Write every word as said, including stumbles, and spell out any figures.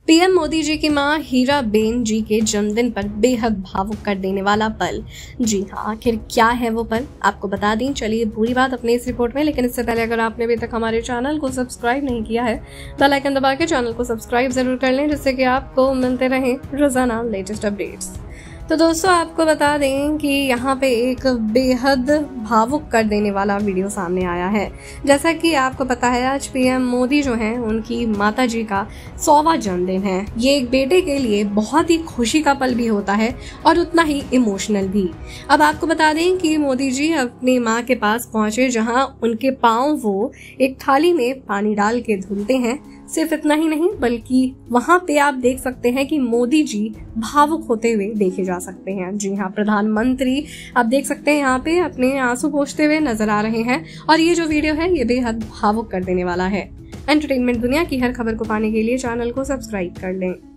PM Modi ji की मां हीराबेन जी के जन्मदिन पर बेहद भावुक कर देने वाला पल। जी हाँ, आखिर क्या है वो पल, आपको बता दें। चलिए पूरी बात अपने इस रिपोर्ट में, लेकिन इससे पहले अगर आपने अभी तक हमारे चैनल को सब्सक्राइब नहीं किया है, बेल आइकन दबा के चैनल को सब्सक्राइब जरूर कर लें, जिससे कि आपको मिलते रहें रोजाना लेटेस्ट अपडेट्स। तो दोस्तों, आपको बता दें कि यहाँ पे एक बेहद भावुक कर देने वाला वीडियो सामने आया है। जैसा कि आपको पता है, आज पीएम मोदी जो हैं, उनकी माता जी का सौवां जन्मदिन है। ये एक बेटे के लिए बहुत ही खुशी का पल भी होता है और उतना ही इमोशनल भी। अब आपको बता दें कि मोदी जी अपनी माँ के पास पहुंचे, जहाँ उनके पाँव वो एक थाली में पानी डाल के धुलते हैं। सिर्फ इतना ही नहीं, बल्कि वहां पे आप देख सकते हैं कि मोदी जी भावुक होते हुए देखे जा सकते हैं। जी हाँ, प्रधानमंत्री आप देख सकते हैं यहाँ पे अपने आंसू पोंछते हुए नजर आ रहे हैं। और ये जो वीडियो है, ये बेहद भावुक कर देने वाला है। एंटरटेनमेंट दुनिया की हर खबर को पाने के लिए चैनल को सब्सक्राइब कर लें।